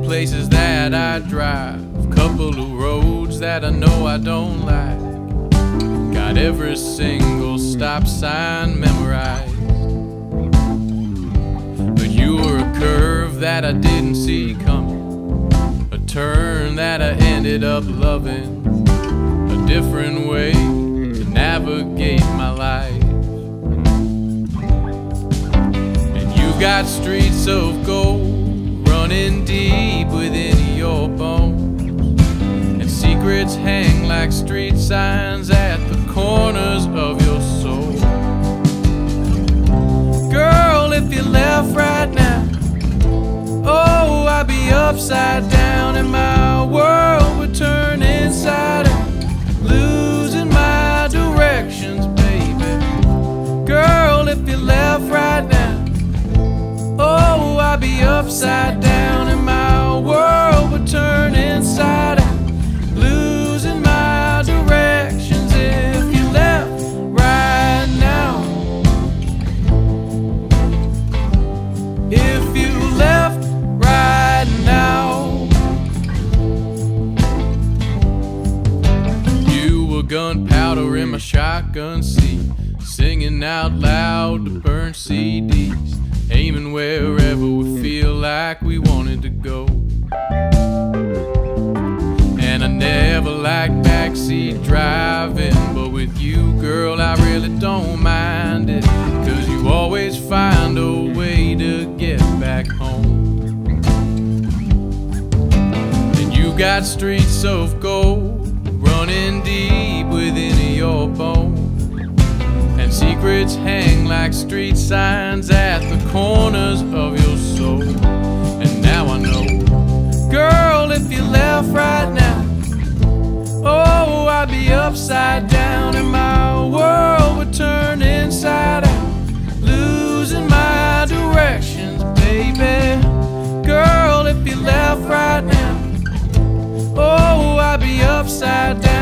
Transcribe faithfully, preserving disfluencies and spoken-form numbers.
places that I drive, couple of roads that I know I don't like. Got every single stop sign memorized. But you were a curve that I didn't see coming, a turn that I ended up loving, a different way to navigate my life. And you've got streets of gold running deep within your bones, and secrets hang like street signs at the corners of your soul. Girl, if you left right now, oh, I'd be upside down and my world would turn inside out, losing my directions, baby. Girl, if you left right now, oh, I'd be upside down and my world would turn inside out, losing my directions if you left right now. If you left right now. You were gunpowder in my shotgun seat, singing out loud to burn C Ds, aiming wherever we feel like we wanted to go. And I never liked backseat driving, but with you, girl, I really don't mind it, 'cause you always find a way to get back home. And you got streets of gold running deep within your bones, and secrets hang like street signs at the corners of your soul. And now I know, girl, if you left right now, oh, I'd be upside down and my world would turn inside out, losing my directions, baby. Girl, if you left right now, oh, I'd be upside down